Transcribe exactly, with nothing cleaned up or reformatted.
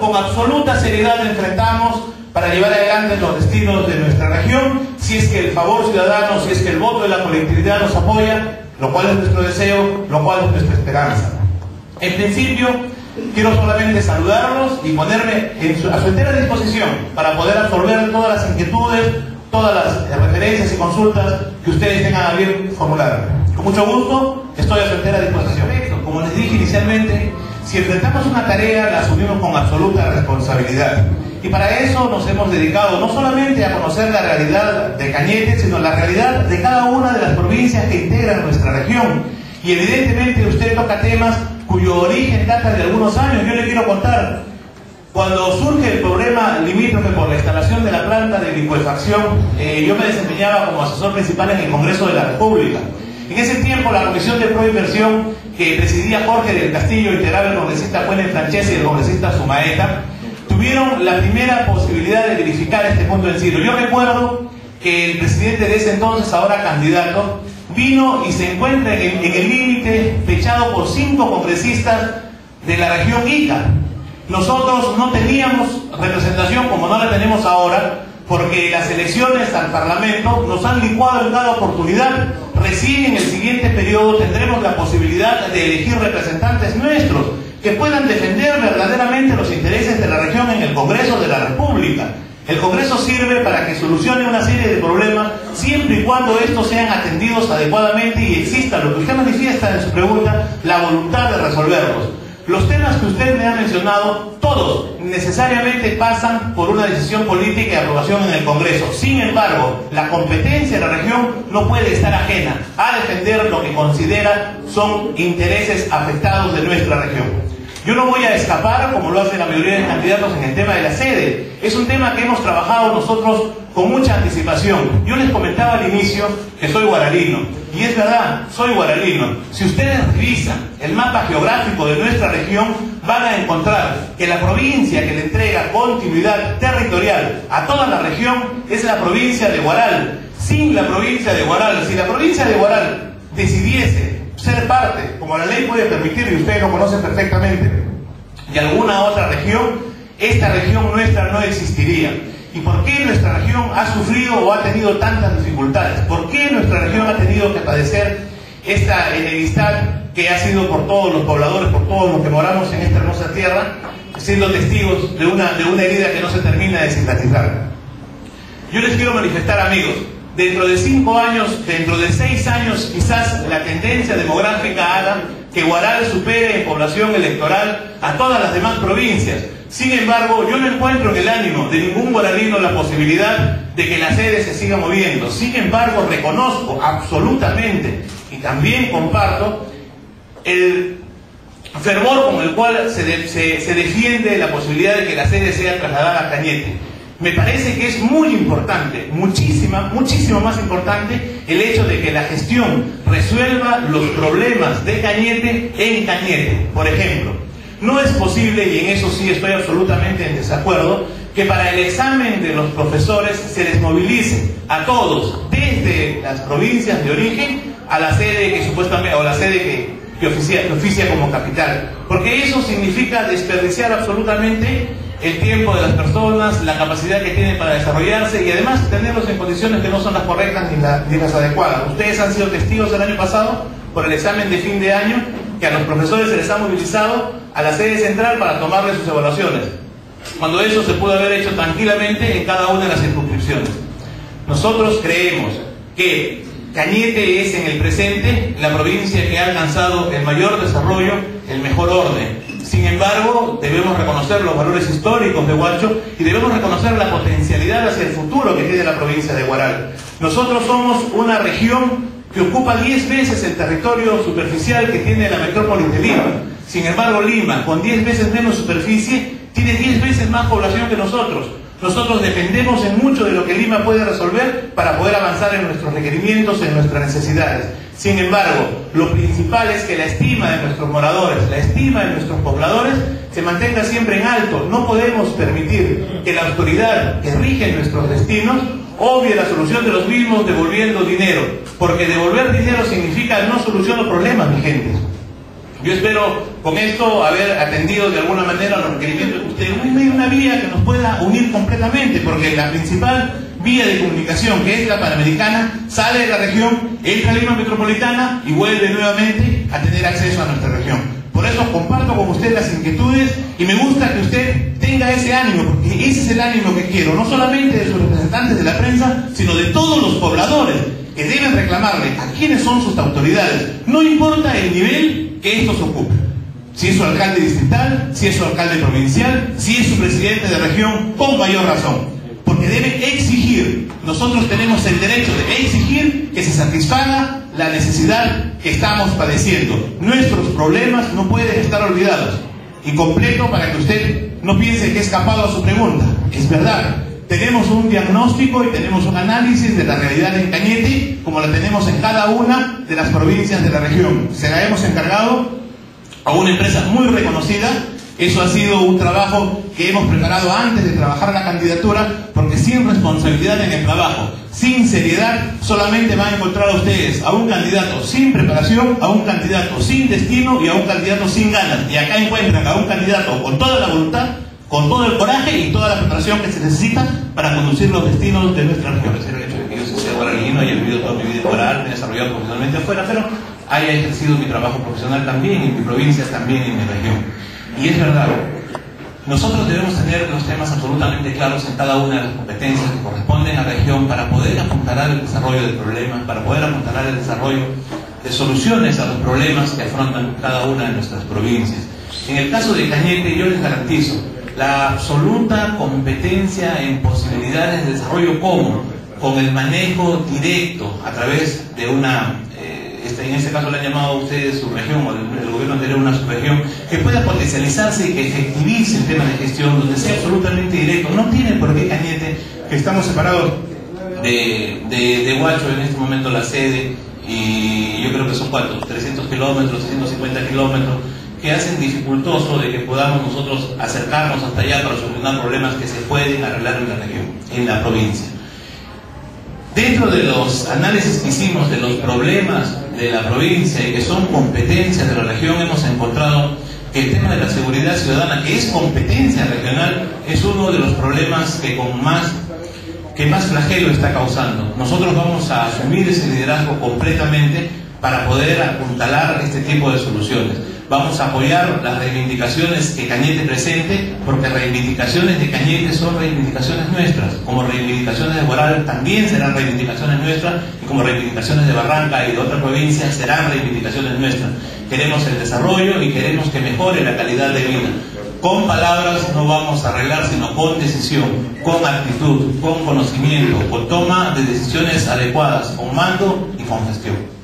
con absoluta seriedad enfrentamos para llevar adelante los destinos de nuestra región, si es que el favor ciudadano, si es que el voto de la colectividad nos apoya, lo cual es nuestro deseo, lo cual es nuestra esperanza. En principio, quiero solamente saludarlos y ponerme en su, a su entera disposición para poder absorber todas las inquietudes, todas las referencias y consultas que ustedes tengan a bien formular. Con mucho gusto, estoy a su entera disposición. Como les dije inicialmente, si enfrentamos una tarea, la asumimos con absoluta responsabilidad. Y para eso nos hemos dedicado no solamente a conocer la realidad de Cañete, sino la realidad de cada una de las provincias que integran nuestra región. Y evidentemente usted toca temas cuyo origen data de algunos años. Yo le quiero contar, cuando surge el problema limítrofe por la instalación de la planta de licuefacción, eh, yo me desempeñaba como asesor principal en el Congreso de la República. En ese tiempo, la Comisión de Proinversión, que presidía Jorge del Castillo, integraba el congresista Fuentes Francesi y el congresista Sumaeta, tuvieron la primera posibilidad de verificar este punto en Ciro. Yo recuerdo que el presidente de ese entonces, ahora candidato, vino y se encuentra en el, en el límite fechado por cinco congresistas de la región Ica. Nosotros no teníamos representación como no la tenemos ahora, porque las elecciones al Parlamento nos han licuado en cada oportunidad. Recién en el siguiente periodo tendremos la posibilidad de elegir representantes nuestros que puedan defender verdaderamente los intereses de la región en el Congreso de la República. El Congreso sirve para que solucione una serie de problemas siempre y cuando estos sean atendidos adecuadamente y exista, lo que usted manifiesta en su pregunta, la voluntad de resolverlos. Los temas que usted me ha mencionado, todos necesariamente pasan por una decisión política y aprobación en el Congreso. Sin embargo, la competencia de la región no puede estar ajena a defender lo que considera son intereses afectados de nuestra región. Yo no voy a escapar, como lo hacen la mayoría de candidatos, en el tema de la sede. Es un tema que hemos trabajado nosotros con mucha anticipación. Yo les comentaba al inicio que soy guaralino. Y es verdad, soy guaralino. Si ustedes revisan el mapa geográfico de nuestra región, van a encontrar que la provincia que le entrega continuidad territorial a toda la región es la provincia de Huaral. Sin la provincia de Huaral, si la provincia de Huaral decidiese ser parte, como la ley puede permitir, y ustedes lo conocen perfectamente, de alguna otra región, esta región nuestra no existiría. ¿Y por qué nuestra región ha sufrido o ha tenido tantas dificultades? ¿Por qué nuestra región ha tenido que padecer esta enemistad que ha sido por todos los pobladores, por todos los que moramos en esta hermosa tierra, siendo testigos de una, de una herida que no se termina de cicatrizar? Yo les quiero manifestar, amigos, dentro de cinco años, dentro de seis años, quizás la tendencia demográfica haga que Huaral supere en población electoral a todas las demás provincias. Sin embargo, yo no encuentro en el ánimo de ningún guaralino la posibilidad de que la sede se siga moviendo. Sin embargo, reconozco absolutamente y también comparto el fervor con el cual se, de, se, se defiende la posibilidad de que la sede sea trasladada a Cañete. Me parece que es muy importante, muchísima, muchísimo más importante el hecho de que la gestión resuelva los problemas de Cañete en Cañete. Por ejemplo, no es posible, y en eso sí estoy absolutamente en desacuerdo, que para el examen de los profesores se les movilice a todos, desde las provincias de origen a la sede que supuestamente, o la sede que, que, oficia, que oficia como capital. Porque eso significa desperdiciar absolutamente el tiempo de las personas, la capacidad que tienen para desarrollarse y además tenerlos en condiciones que no son las correctas ni, la, ni las adecuadas. Ustedes han sido testigos el año pasado por el examen de fin de año que a los profesores se les ha movilizado a la sede central para tomarles sus evaluaciones, cuando eso se pudo haber hecho tranquilamente en cada una de las circunscripciones. Nosotros creemos que Cañete es en el presente la provincia que ha alcanzado el mayor desarrollo, el mejor orden. Sin embargo, debemos reconocer los valores históricos de Huacho y debemos reconocer la potencialidad hacia el futuro que tiene la provincia de Huaral. Nosotros somos una región que ocupa diez veces el territorio superficial que tiene la metrópoli de Lima. Sin embargo, Lima, con diez veces menos superficie, tiene diez veces más población que nosotros. Nosotros dependemos en mucho de lo que Lima puede resolver para poder avanzar en nuestros requerimientos, en nuestras necesidades. Sin embargo, lo principal es que la estima de nuestros moradores, la estima de nuestros pobladores, se mantenga siempre en alto. No podemos permitir que la autoridad que rige nuestros destinos obvie la solución de los mismos devolviendo dinero, porque devolver dinero significa no solucionar problemas, mi gente. Yo espero con esto haber atendido de alguna manera los requerimientos de ustedes, una, una vía que nos pueda unir completamente, porque la principal vía de comunicación, que es la Panamericana, sale de la región, entra a Lima Metropolitana y vuelve nuevamente a tener acceso a nuestra región. Por eso comparto con usted las inquietudes y me gusta que usted tenga ese ánimo, porque ese es el ánimo que quiero, no solamente de sus representantes de la prensa, sino de todos los pobladores que deben reclamarle a quiénes son sus autoridades, no importa el nivel que estos ocupen. Si es su alcalde distrital, si es su alcalde provincial, si es su presidente de región, con mayor razón. Porque debe exigir, nosotros tenemos el derecho de exigir que se satisfaga la necesidad que estamos padeciendo. Nuestros problemas no pueden estar olvidados. Y completo para que usted no piense que he escapado a su pregunta. Es verdad, tenemos un diagnóstico y tenemos un análisis de la realidad en Cañete, como la tenemos en cada una de las provincias de la región. Se la hemos encargado a una empresa muy reconocida. Eso ha sido un trabajo que hemos preparado antes de trabajar la candidatura, porque sin responsabilidad en el trabajo, sin seriedad, solamente van a encontrar a ustedes a un candidato sin preparación, a un candidato sin destino y a un candidato sin ganas. Y acá encuentran a un candidato con toda la voluntad, con todo el coraje y toda la preparación que se necesita para conducir los destinos de nuestra región. El hecho de que yo sea guaraníno, haya vivido toda mi vida escolar, me he desarrollado profesionalmente afuera, pero haya ejercido mi trabajo profesional también en mi provincia, también en mi región. Y es verdad, nosotros debemos tener los temas absolutamente claros en cada una de las competencias que corresponden a la región para poder apuntalar el desarrollo de problemas, para poder apuntalar el desarrollo de soluciones a los problemas que afrontan cada una de nuestras provincias. En el caso de Cañete, yo les garantizo la absoluta competencia en posibilidades de desarrollo común, con el manejo directo a través de una... Este, en este caso le han llamado a ustedes su región, o el, el gobierno anterior una subregión, que pueda potencializarse y que efectivice el tema de gestión, donde sea absolutamente directo. No tiene por qué Cañete, que estamos separados de, de, de Huacho en este momento la sede, y yo creo que son cuatro, trescientos kilómetros, trescientos cincuenta kilómetros, que hacen dificultoso de que podamos nosotros acercarnos hasta allá para solucionar problemas que se pueden arreglar en la región, en la provincia. Dentro de los análisis que hicimos de los problemas de la provincia y que son competencias de la región, hemos encontrado que el tema de la seguridad ciudadana, que es competencia regional, es uno de los problemas que con más que más flagelo está causando. Nosotros vamos a asumir ese liderazgo completamente para poder apuntalar este tipo de soluciones. Vamos a apoyar las reivindicaciones que Cañete presente, porque reivindicaciones de Cañete son reivindicaciones nuestras, como reivindicaciones de Huaral también serán reivindicaciones nuestras, y como reivindicaciones de Barranca y de otras provincias serán reivindicaciones nuestras. Queremos el desarrollo y queremos que mejore la calidad de vida. Con palabras no vamos a arreglar, sino con decisión, con actitud, con conocimiento, con toma de decisiones adecuadas, con mando y con gestión.